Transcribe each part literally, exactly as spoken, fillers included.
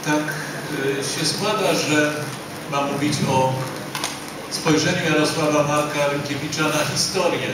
tak się składa, że mam mówić o spojrzeniu Jarosława Marka Rynkiewicza na historię.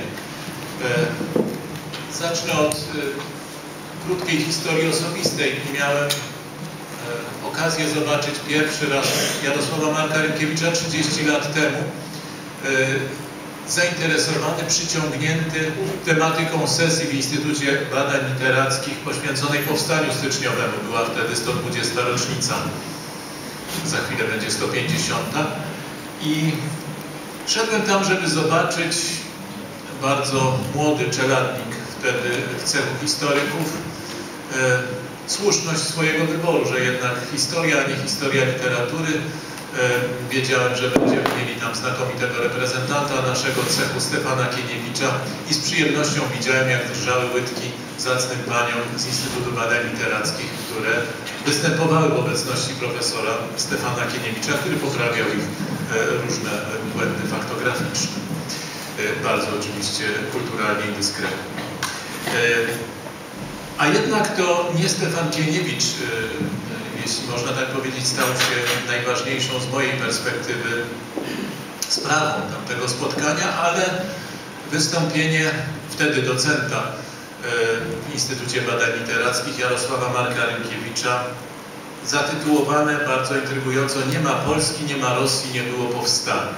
Zacznę od krótkiej historii osobistej. Miałem okazję zobaczyć pierwszy raz Jarosława Marka Rynkiewicza trzydzieści lat temu. Zainteresowany, przyciągnięty tematyką sesji w Instytucie Badań Literackich poświęconej powstaniu styczniowemu. Była wtedy sto dwudziesta rocznica. Za chwilę będzie sto pięćdziesiąta. I szedłem tam, żeby zobaczyć bardzo młody czeladnik wtedy w cechu historyków e, słuszność swojego wyboru, że jednak historia, a nie historia literatury. E, wiedziałem, że będziemy mieli tam znakomitego reprezentanta naszego cechu, Stefana Kieniewicza, i z przyjemnością widziałem, jak drżały łydki zacnym paniom z Instytutu Badań Literackich, które występowały w obecności profesora Stefana Kieniewicza, który poprawiał ich e, różne błędy faktograficzne. E, bardzo oczywiście kulturalnie i dyskretnie. E, a jednak to nie Stefan Kieniewicz, e, jeśli można tak powiedzieć, stał się najważniejszą z mojej perspektywy sprawą tamtego spotkania, ale wystąpienie wtedy docenta w Instytucie Badań Literackich Jarosława Marka Rynkiewicza, zatytułowane bardzo intrygująco "Nie ma Polski, nie ma Rosji, nie było powstania".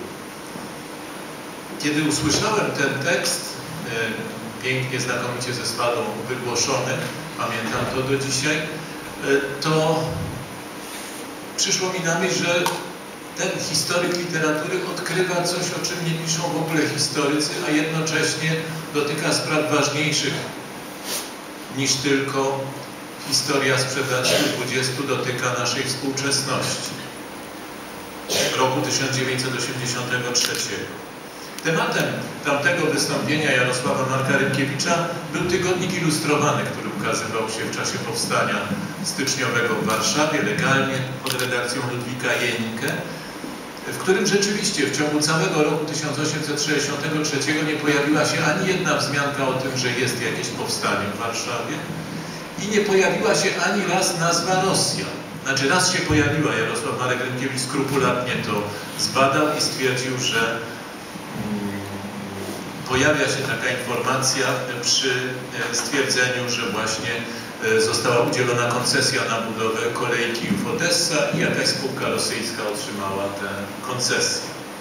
Kiedy usłyszałem ten tekst, pięknie, znakomicie ze swadą wygłoszony, pamiętam to do dzisiaj, to przyszło mi na myśl, że ten historyk literatury odkrywa coś, o czym nie piszą w ogóle historycy, a jednocześnie dotyka spraw ważniejszych niż tylko historia sprzed lat dwudziestu dotyka naszej współczesności. Roku tysiąc dziewięćset osiemdziesiątego trzeciego. Tematem tamtego wystąpienia Jarosława Marka Rynkiewicza był tygodnik ilustrowany, który ukazywał się w czasie powstania styczniowego w Warszawie, legalnie pod redakcją Ludwika Jeńkę, w którym rzeczywiście w ciągu całego roku tysiąc osiemset sześćdziesiątego trzeciego nie pojawiła się ani jedna wzmianka o tym, że jest jakieś powstanie w Warszawie, i nie pojawiła się ani raz nazwa Rosja. Znaczy raz się pojawiła, Jarosław Marek Rynkiewicz skrupulatnie to zbadał i stwierdził, że pojawia się taka informacja przy stwierdzeniu, że właśnie została udzielona koncesja na budowę kolei Kijów-Odessa i jakaś spółka rosyjska otrzymała tę koncesję.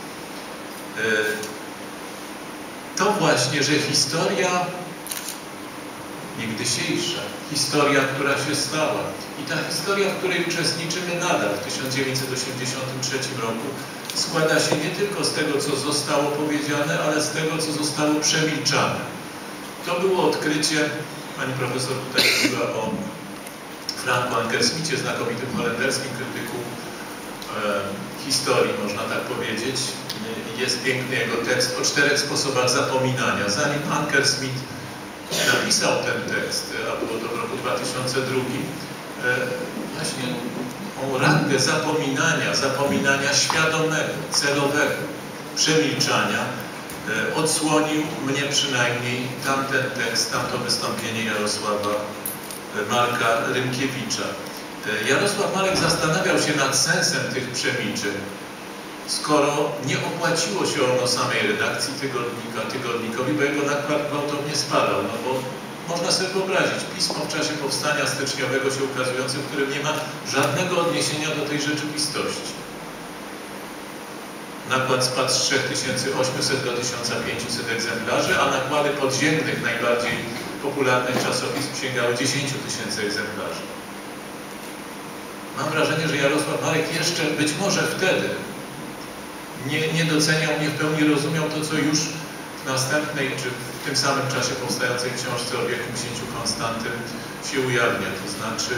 To właśnie, że historia niegdysiejsza, historia, która się stała, i ta historia, w której uczestniczymy nadal w tysiąc dziewięćset osiemdziesiątym trzecim roku, składa się nie tylko z tego, co zostało powiedziane, ale z tego, co zostało przemilczane. To było odkrycie, pani profesor tutaj mówiła o Franku Ankersmicie, znakomitym holenderskim krytyku e, historii, można tak powiedzieć. Jest piękny jego tekst o czterech sposobach zapominania. Zanim Ankersmit napisał ten tekst, a było to w roku dwa tysiące drugim, e, właśnie o rangę zapominania, zapominania świadomego, celowego, przemilczania, e, odsłonił mnie przynajmniej tamten tekst, tamto wystąpienie Jarosława Marka Rynkiewicza. E, Jarosław Marek zastanawiał się nad sensem tych przemilczeń, skoro nie opłaciło się ono samej redakcji tygodnika, tygodnikowi, bo jego nakład gwałtownie spadał, no bo można sobie wyobrazić, pismo w czasie powstania styczniowego się ukazujące, w którym nie ma żadnego odniesienia do tej rzeczywistości. Nakład spadł z trzech tysięcy ośmiuset do tysiąca pięciuset egzemplarzy, a nakłady podziemnych, najbardziej popularnych czasopism sięgały dziesięciu tysięcy egzemplarzy. Mam wrażenie, że Jarosław Marek jeszcze, być może wtedy, nie, nie doceniał, nie w pełni rozumiał to, co już w następnej, czy w tym samym czasie powstającej książce o wielkim księciu Konstantym się ujawnia. To znaczy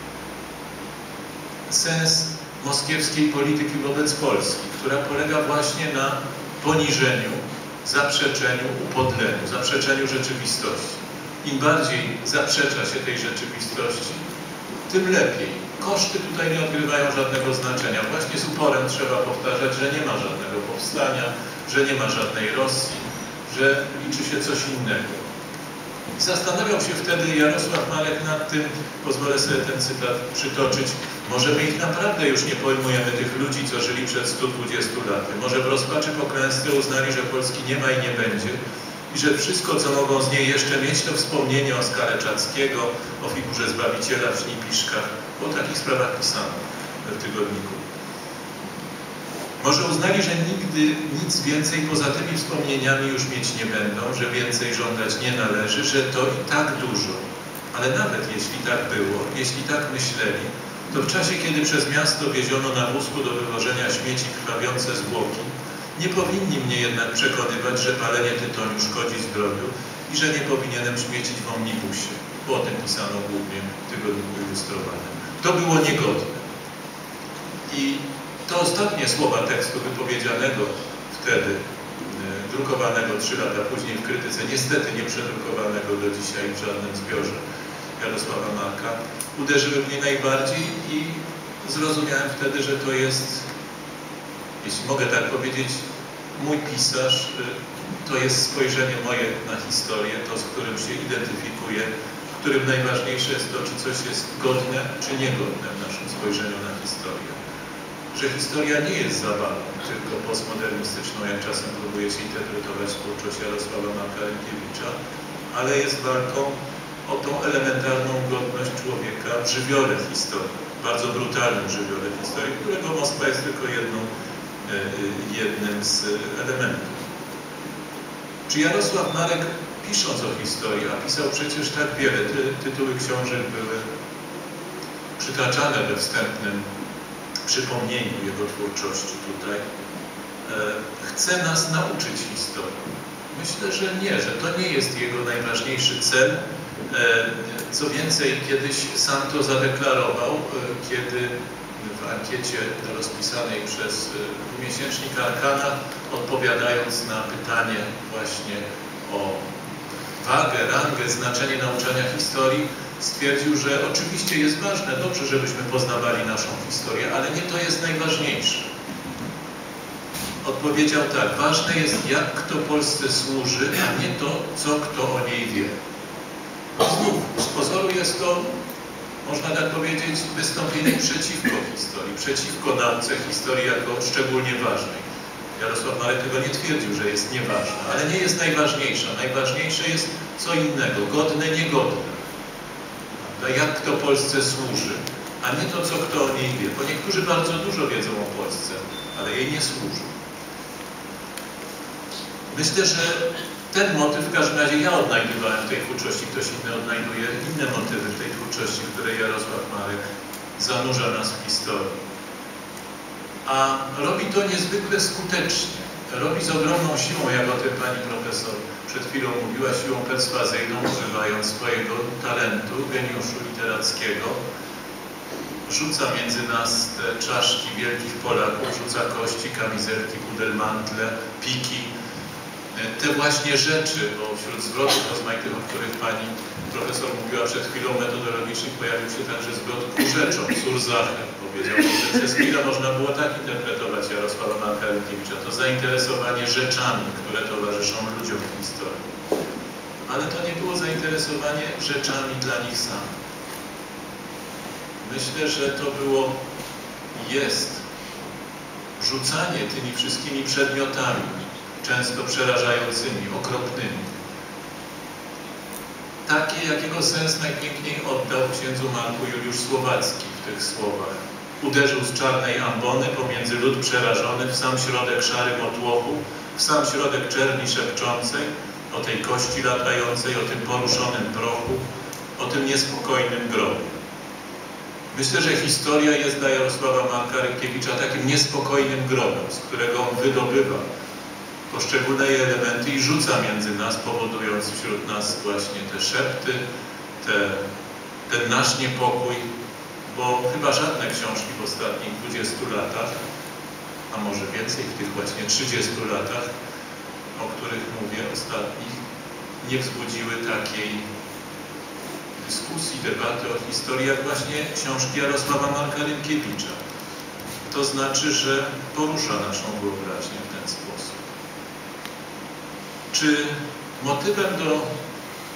sens moskiewskiej polityki wobec Polski, która polega właśnie na poniżeniu, zaprzeczeniu, upodleniu, zaprzeczeniu rzeczywistości. Im bardziej zaprzecza się tej rzeczywistości, tym lepiej. Koszty tutaj nie odgrywają żadnego znaczenia. Właśnie z uporem trzeba powtarzać, że nie ma żadnego powstania, że nie ma żadnej Rosji, że liczy się coś innego. I zastanawiał się wtedy Jarosław Marek nad tym, pozwolę sobie ten cytat przytoczyć, może my ich naprawdę już nie pojmujemy, tych ludzi, co żyli przed stu dwudziestu laty. Może w rozpaczy po klęsce uznali, że Polski nie ma i nie będzie i że wszystko, co mogą z niej jeszcze mieć, to wspomnienie Oskara Czackiego, o figurze Zbawiciela w Sznipiszkach. O takich sprawach pisano w tygodniku. Może uznali, że nigdy nic więcej poza tymi wspomnieniami już mieć nie będą, że więcej żądać nie należy, że to i tak dużo. Ale nawet jeśli tak było, jeśli tak myśleli, to w czasie, kiedy przez miasto wieziono na wózku do wywożenia śmieci krwawiące zwłoki, nie powinni mnie jednak przekonywać, że palenie tytoniu szkodzi zdrowiu i że nie powinienem śmiecić w omnibusie, bo o tym pisano głównie w tygodniku Ilustrowanym. To było niegodne. I to ostatnie słowa tekstu wypowiedzianego wtedy, drukowanego trzy lata później w Krytyce, niestety nie przedrukowanego do dzisiaj w żadnym zbiorze Jarosława Marka, uderzyły mnie najbardziej i zrozumiałem wtedy, że to jest, jeśli mogę tak powiedzieć, mój pisarz, to jest spojrzenie moje na historię, to z którym się identyfikuję, w którym najważniejsze jest to, czy coś jest godne, czy niegodne w naszym spojrzeniu na historię. Że historia nie jest zabawą, tylko postmodernistyczną, jak czasem próbuje się interpretować twórczość Jarosława Marka Rynkiewicza, ale jest walką o tą elementarną godność człowieka w żywiole historii, bardzo brutalnym żywiole historii, którego Moskwa jest tylko jedną, jednym z elementów. Czy Jarosław Marek, pisząc o historii, a pisał przecież tak wiele, ty, tytuły książek były przytaczane we wstępnym przypomnieniu jego twórczości tutaj, e, chce nas nauczyć historii. Myślę, że nie, że to nie jest jego najważniejszy cel. E, co więcej, kiedyś sam to zadeklarował, e, kiedy w ankiecie rozpisanej przez e, miesięcznik Arkana, odpowiadając na pytanie właśnie o wagę, rangę, znaczenie nauczania historii, stwierdził, że oczywiście jest ważne, dobrze, żebyśmy poznawali naszą historię, ale nie to jest najważniejsze. Odpowiedział tak, ważne jest, jak kto Polsce służy, a nie to, co kto o niej wie. Znów, z pozoru jest to, można tak powiedzieć, wystąpienie przeciwko historii, przeciwko nauce historii jako szczególnie ważnej. Jarosław Marek tego nie twierdził, że jest nieważna, ale nie jest najważniejsza. Najważniejsze jest co innego, godne, niegodne. Jak kto Polsce służy, a nie to, co kto o niej wie. Bo niektórzy bardzo dużo wiedzą o Polsce, ale jej nie służą. Myślę, że ten motyw, w każdym razie ja odnajdywałem w tej twórczości, ktoś inny odnajduje inne motywy w tej twórczości, w której Jarosław Marek zanurza nas w historii. A robi to niezwykle skutecznie. Robi z ogromną siłą, jak o tym pani profesor przed chwilą mówiła, siłą perswazyjną, używając swojego talentu, geniuszu literackiego. Rzuca między nas te czaszki wielkich Polaków, rzuca kości, kamizelki, pudelmantle, piki. Te właśnie rzeczy, bo wśród zwrotów rozmaitych, o których pani profesor mówiła przed chwilą, metodologicznych, pojawił się także zwrot ku rzeczom, Surzachem. Powiedział, że przez chwilę można było tak interpretować Jarosława Marka Rynkiewicza, to zainteresowanie rzeczami, które towarzyszą ludziom w historii. Ale to nie było zainteresowanie rzeczami dla nich samych. Myślę, że to było, jest rzucanie tymi wszystkimi przedmiotami, często przerażającymi, okropnymi. Takie, jakiego sens najpiękniej oddał księdzu Marku Juliusz Słowacki w tych słowach. Uderzył z czarnej ambony pomiędzy lud przerażony w sam środek szarym otłoku, w sam środek czerni szepczącej, o tej kości latającej, o tym poruszonym prochu, o tym niespokojnym grobie. Myślę, że historia jest dla Jarosława Marka Rynkiewicza takim niespokojnym grobem, z którego on wydobywa poszczególne elementy i rzuca między nas, powodując wśród nas właśnie te szepty, te, ten nasz niepokój, bo chyba żadne książki w ostatnich dwudziestu latach, a może więcej w tych właśnie trzydziestu latach, o których mówię ostatnich, nie wzbudziły takiej dyskusji, debaty o historii, jak właśnie książki Jarosława Marka Rynkiewicza. To znaczy, że porusza naszą wyobraźnię w ten sposób. Czy motywem do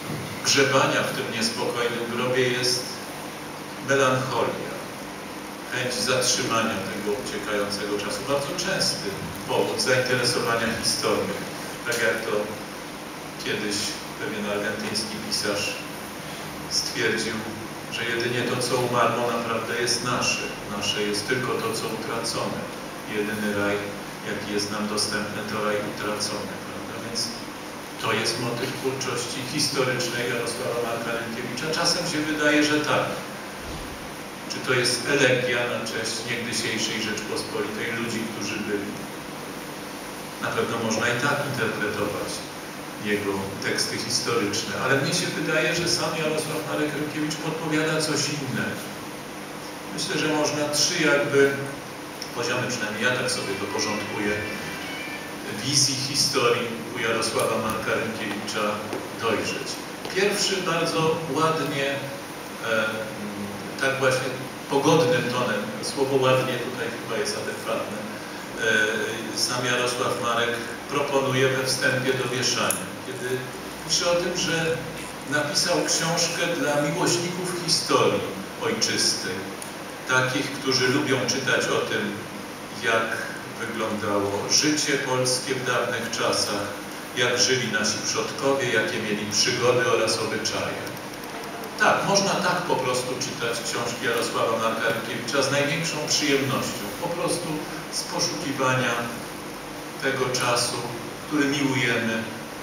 grzebania w tym niespokojnym grobie jest melancholia, chęć zatrzymania tego uciekającego czasu. Bardzo częsty powód zainteresowania historią. Tak jak to kiedyś pewien argentyński pisarz stwierdził, że jedynie to, co umarło, naprawdę jest nasze. Nasze jest tylko to, co utracone. Jedyny raj, jaki jest nam dostępny, to raj utracony. Prawda? Więc to jest motyw twórczości historycznej Jarosława Marka Rynkiewicza. Czasem się wydaje, że tak. Czy to jest elegia na cześć niegdysiejszej Rzeczpospolitej, ludzi, którzy byli. Na pewno można i tak interpretować jego teksty historyczne, ale mnie się wydaje, że sam Jarosław Marek Rynkiewicz podpowiada coś innego. Myślę, że można trzy jakby poziomy, przynajmniej ja tak sobie to porządkuję, wizji historii u Jarosława Marka Rynkiewicza dojrzeć. Pierwszy bardzo ładnie, e, tak właśnie pogodnym tonem, słowo ładnie tutaj chyba jest adekwatne, e, sam Jarosław Marek proponuje we wstępie do Wieszania, kiedy pisze o tym, że napisał książkę dla miłośników historii ojczystej, takich, którzy lubią czytać o tym, jak wyglądało życie polskie w dawnych czasach, jak żyli nasi przodkowie, jakie mieli przygody oraz obyczaje. Tak, można tak po prostu czytać książki Jarosława Marka Rynkiewicza z największą przyjemnością, po prostu z poszukiwania tego czasu, który miłujemy,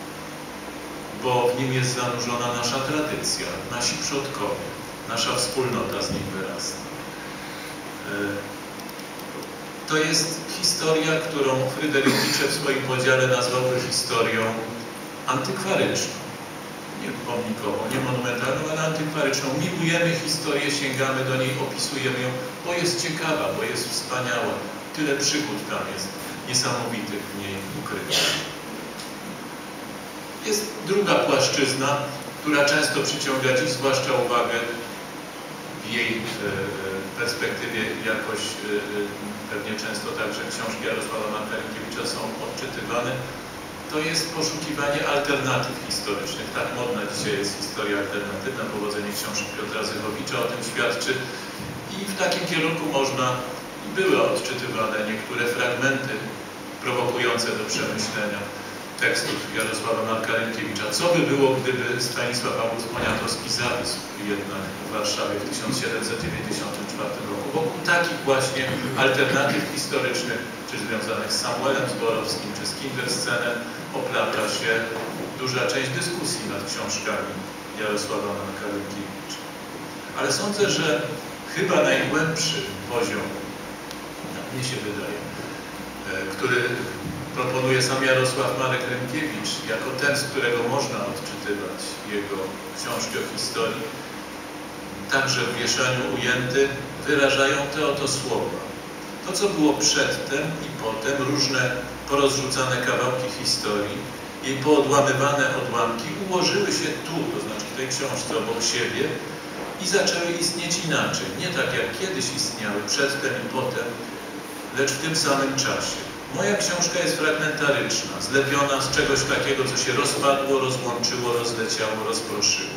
bo w nim jest zanurzona nasza tradycja, nasi przodkowie, nasza wspólnota z nim wyrasta. To jest historia, którą Fryderyk Nietzsche w swoim podziale nazwałby historią antykwaryczną. Nie pomnikową, nie monumentalną, ale antykwaryczną. Miłujemy historię, sięgamy do niej, opisujemy ją, bo jest ciekawa, bo jest wspaniała. Tyle przygód tam jest niesamowitych w niej ukrytych. Jest druga płaszczyzna, która często przyciąga dziś zwłaszcza uwagę w jej e, perspektywie jakoś e, pewnie często także książki Jarosława Marka Rynkiewicza są odczytywane. To jest poszukiwanie alternatyw historycznych. Tak modna dzisiaj jest historia alternatywna, powodzenie książki Piotra Zychowicza o tym świadczy. I w takim kierunku można, i były odczytywane niektóre fragmenty prowokujące do przemyślenia tekstów Jarosława Marka Rynkiewicza. Co by było, gdyby Stanisław August Poniatowski zawisł jednak w Warszawie w tysiąc siedemset dziewięćdziesiątym czwartym roku? Wokół takich właśnie alternatyw historycznych, czy związanych z Samuelem Zborowskim, czy z Kinderscenem, oplata się duża część dyskusji nad książkami Jarosława Marka Rynkiewicza. Ale sądzę, że chyba najgłębszy poziom, mnie się wydaje, który proponuje sam Jarosław Marek Rynkiewicz, jako ten, z którego można odczytywać jego książki o historii, także w Wieszaniu ujęty, wyrażają te oto słowa. To, co było przedtem i potem, różne porozrzucane kawałki historii, jej poodłamywane odłamki ułożyły się tu, to znaczy w tej książce obok siebie i zaczęły istnieć inaczej. Nie tak jak kiedyś istniały, przedtem i potem, lecz w tym samym czasie. Moja książka jest fragmentaryczna, zlepiona z czegoś takiego, co się rozpadło, rozłączyło, rozleciało, rozproszyło.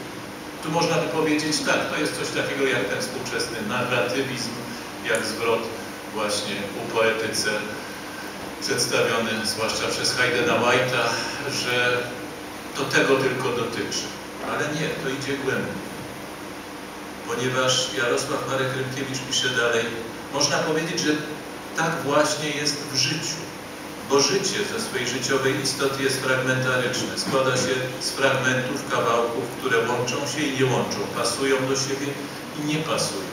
Tu można by powiedzieć, tak, to jest coś takiego jak ten współczesny narratywizm, jak zwrot właśnie u poetyce przedstawiony zwłaszcza przez Haydna White'a, że to tego tylko dotyczy. Ale nie, to idzie głębiej. Ponieważ Jarosław Marek Rynkiewicz pisze dalej, można powiedzieć, że tak właśnie jest w życiu, bo życie ze swojej życiowej istoty jest fragmentaryczne. Składa się z fragmentów, kawałków, które łączą się i nie łączą, pasują do siebie i nie pasują.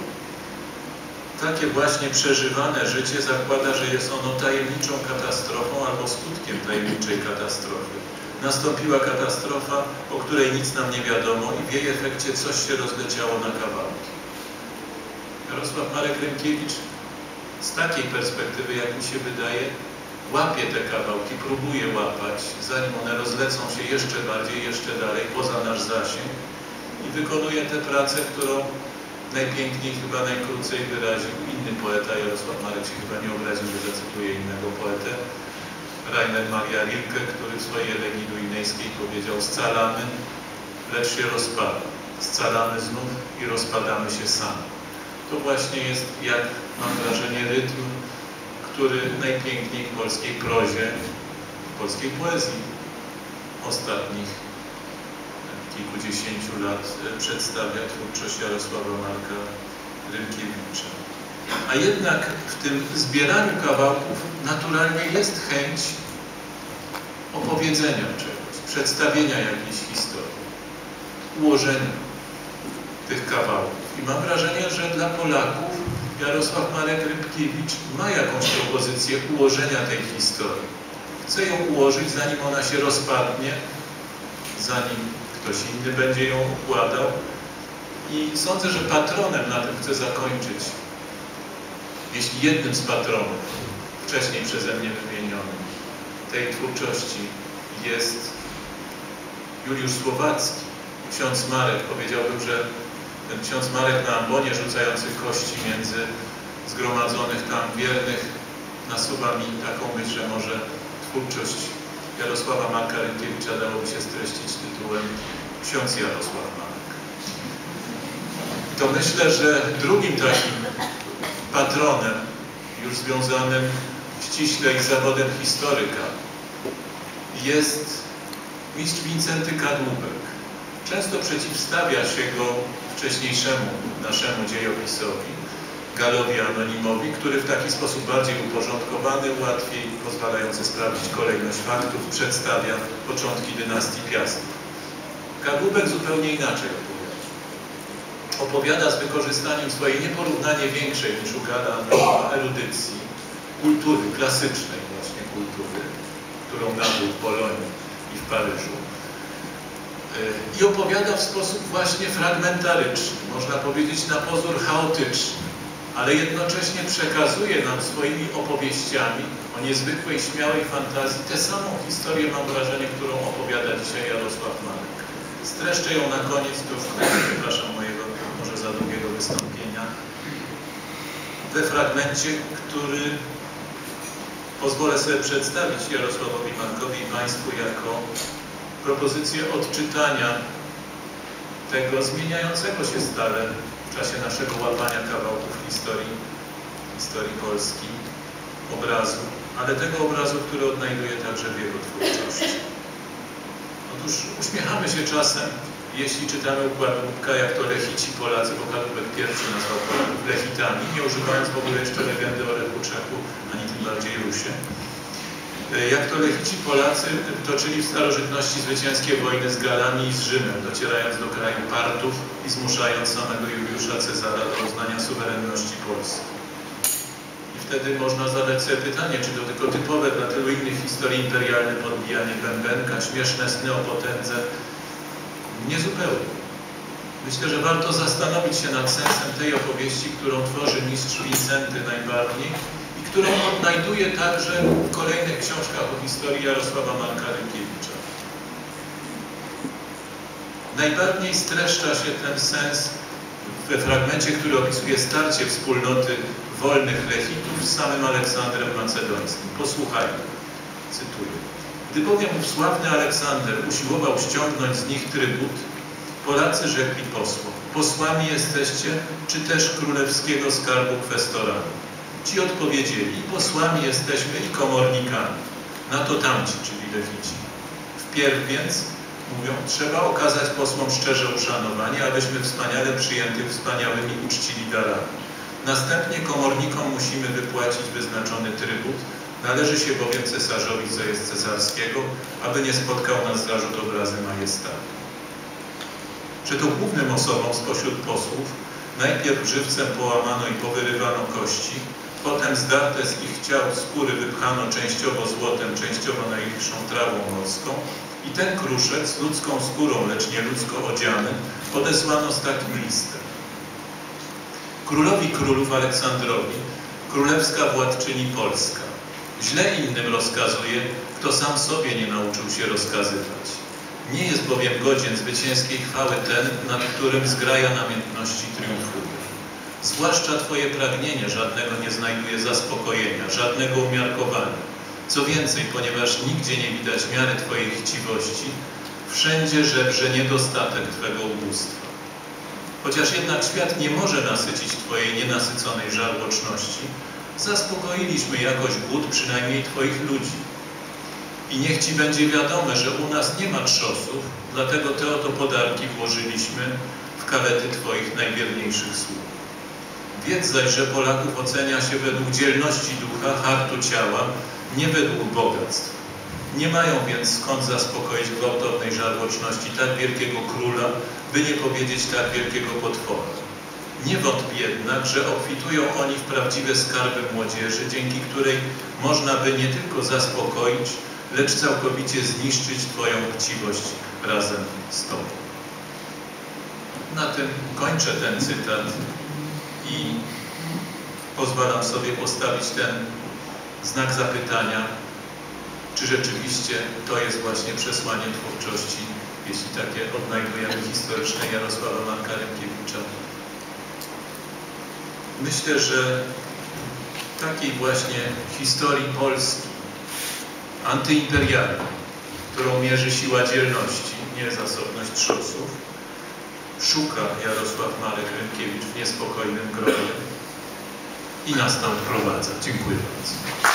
Takie właśnie przeżywane życie zakłada, że jest ono tajemniczą katastrofą albo skutkiem tajemniczej katastrofy. Nastąpiła katastrofa, o której nic nam nie wiadomo i w jej efekcie coś się rozleciało na kawałki. Jarosław Marek Rynkiewicz z takiej perspektywy, jak mi się wydaje, łapie te kawałki, próbuje łapać, zanim one rozlecą się jeszcze bardziej, jeszcze dalej, poza nasz zasięg i wykonuje tę pracę, którą najpiękniej, chyba najkrócej wyraził inny poeta. Jarosław Marek się chyba nie obraził, że zacytuję innego poetę, Rainer Maria Rilke, który w swojej Elegii Duinejskiej powiedział: scalamy, lecz się rozpada. Scalamy znów i rozpadamy się sami. To właśnie jest, jak mam wrażenie, rytm, który najpiękniej w polskiej prozie, w polskiej poezji ostatnich kilkudziesięciu lat przedstawia twórczość Jarosława Marka Rynkiewicza. A jednak w tym zbieraniu kawałków naturalnie jest chęć opowiedzenia czegoś, przedstawienia jakiejś historii, ułożenia tych kawałków. I mam wrażenie, że dla Polaków Jarosław Marek Rynkiewicz ma jakąś propozycję ułożenia tej historii. Chce ją ułożyć, zanim ona się rozpadnie, zanim ktoś inny będzie ją układał. I sądzę, że patronem, na tym chcę zakończyć, jeśli jednym z patronów, wcześniej przeze mnie wymienionym, tej twórczości jest Juliusz Słowacki. Ksiądz Marek, powiedziałbym, że ten ksiądz Marek na ambonie rzucający kości między zgromadzonych tam wiernych nasuwa mi taką myśl, że może twórczość Jarosława Marka Rynkiewicza dałoby się streścić tytułem Ksiądz Jarosław Marek. To myślę, że drugim takim patronem, już związanym ściśle z zawodem historyka, jest mistrz Wincenty Kadłubek. Często przeciwstawia się go wcześniejszemu naszemu dziejopisowi, Galowi Anonimowi, który w taki sposób bardziej uporządkowany, łatwiej pozwalający sprawdzić kolejność faktów, przedstawia początki dynastii Piastów. Kadłubek zupełnie inaczej opowiada. Opowiada z wykorzystaniem swojej nieporównanie większej niż u Gala Anonima erudycji, kultury, klasycznej właśnie kultury, którą nabył w Polonii i w Paryżu. I opowiada w sposób właśnie fragmentaryczny, można powiedzieć na pozór chaotyczny, ale jednocześnie przekazuje nam swoimi opowieściami o niezwykłej, śmiałej fantazji tę samą historię, mam wrażenie, którą opowiada dzisiaj Jarosław Marek. Streszczę ją na koniec, to już przepraszam mojego może za długiego wystąpienia, we fragmencie, który pozwolę sobie przedstawić Jarosławowi Markowi i Państwu jako propozycję odczytania tego zmieniającego się stale w czasie naszego łapania kawałków historii, historii Polski, obrazu, ale tego obrazu, który odnajduje także w jego twórczości. Otóż uśmiechamy się czasem, jeśli czytamy u Kadłubka, jak to Lechici Polacy, bo Kadłubek pierwszy nazwał Polaków Lechitami, nie używając w ogóle jeszcze legendy o Lechu Czechu, ani tym bardziej Rusie. Jak to Lechici Polacy toczyli w starożytności zwycięskie wojny z Galami i z Rzymem, docierając do kraju Partów i zmuszając samego Juliusza Cezara do uznania suwerenności Polski. I wtedy można zadać sobie pytanie, czy to tylko typowe dla tylu innych historii imperialne podbijanie bębenka, śmieszne sny o potędze? Niezupełnie. Myślę, że warto zastanowić się nad sensem tej opowieści, którą tworzy mistrz Wincenty najbardziej, którą odnajduje także w kolejnych książkach o historii Jarosława Marka Rynkiewicza. Najbardziej streszcza się ten sens we fragmencie, który opisuje starcie wspólnoty wolnych Lechitów z samym Aleksandrem Macedońskim. Posłuchajmy, cytuję. Gdy bowiem sławny Aleksander usiłował ściągnąć z nich trybut, Polacy rzekli posłom: posłami jesteście, czy też królewskiego skarbu kwestorami? Ci odpowiedzieli: i posłami jesteśmy, i komornikami. Na to tamci, czyli Lechici. Wpierw więc, mówią, trzeba okazać posłom szczerze uszanowanie, abyśmy wspaniale przyjętych wspaniałymi uczcili darami. Następnie komornikom musimy wypłacić wyznaczony trybut, należy się bowiem cesarzowi, co jest cesarskiego, aby nie spotkał nas zarzut obrazy majestatu. Przeto głównym osobom spośród posłów najpierw żywcem połamano i powyrywano kości, potem zdarte z ich ciał skóry wypchano częściowo złotem, częściowo najlichszą trawą morską i ten kruszec z ludzką skórą, lecz nie ludzko odziany, odesłano z takim listem. Królowi królów Aleksandrowi, królewska władczyni Polska. Źle innym rozkazuje, kto sam sobie nie nauczył się rozkazywać. Nie jest bowiem godzien zwycięskiej chwały ten, nad którym zgraja namiętności triumfuje. Zwłaszcza Twoje pragnienie żadnego nie znajduje zaspokojenia, żadnego umiarkowania. Co więcej, ponieważ nigdzie nie widać miary Twojej chciwości, Wszędzie żebrze niedostatek Twego ubóstwa. Chociaż jednak świat nie może nasycić Twojej nienasyconej żarłoczności, zaspokoiliśmy jakoś głód przynajmniej Twoich ludzi. I niech Ci będzie wiadome, że u nas nie ma trzosów, dlatego te oto podarki włożyliśmy w kalety Twoich najwierniejszych sług. Wiedz zaś, że Polaków ocenia się według dzielności ducha, hartu ciała, nie według bogactw. Nie mają więc skąd zaspokoić gwałtownej żarłoczności tak wielkiego króla, by nie powiedzieć tak wielkiego potwora. Nie wątp jednak, że obfitują oni w prawdziwe skarby młodzieży, dzięki której można by nie tylko zaspokoić, lecz całkowicie zniszczyć Twoją chciwość razem z Tobą. Na tym kończę ten cytat i pozwalam sobie postawić ten znak zapytania, czy rzeczywiście to jest właśnie przesłanie twórczości, jeśli takie odnajdujemy historyczne Jarosława Marka Rynkiewicza. Myślę, że takiej właśnie historii Polski, antyimperialnej, którą mierzy siła dzielności, nie zasobność trzosów, szuka Jarosław Marek Rynkiewicz w niespokojnym gronie i nas tam wprowadza. Dziękuję bardzo.